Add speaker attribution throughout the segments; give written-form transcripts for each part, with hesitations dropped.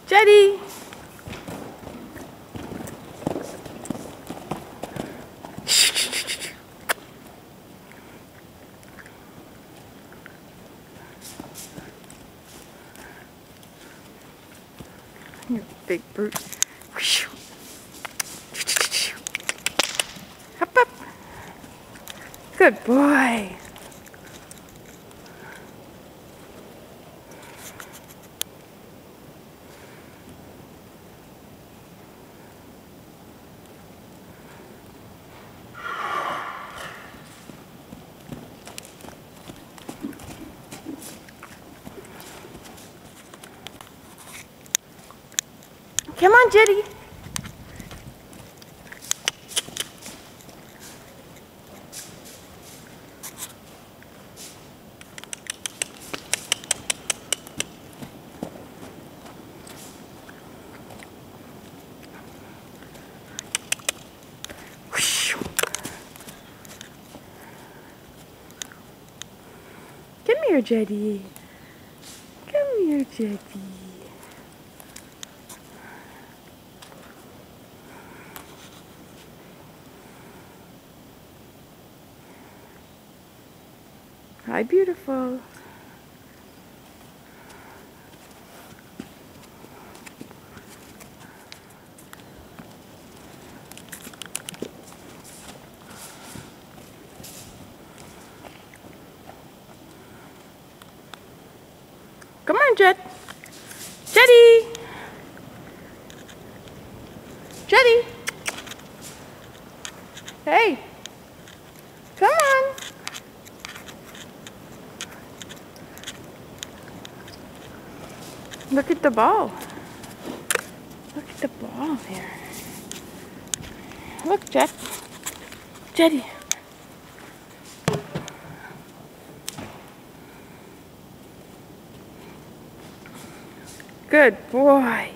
Speaker 1: Jetty! You big brute. Up, up. Good boy. Come on, Jetty. Come here, Jetty. Come here, Jetty. Hi, beautiful. Come on, Jet. Jetty! Jetty! Hey! Come on! Look at the ball. Look at the ball there. Look, Jet. Jetty. Good boy.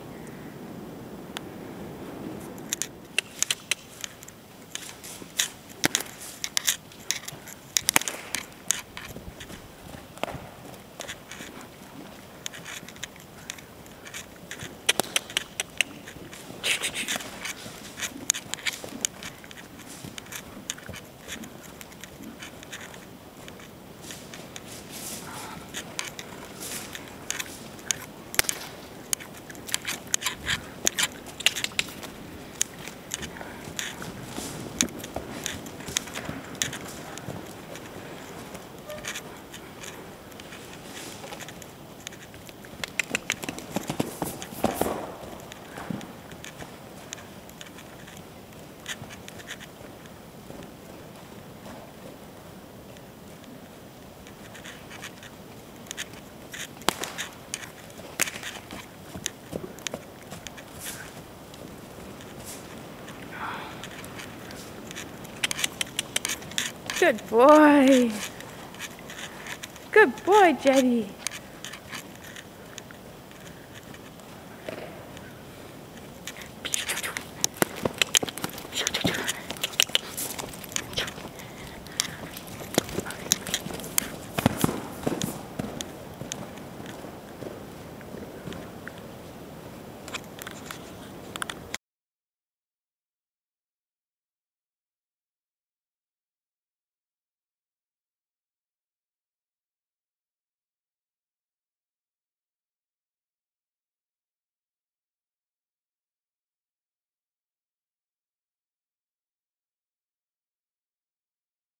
Speaker 1: Good boy. Good boy, Jetty.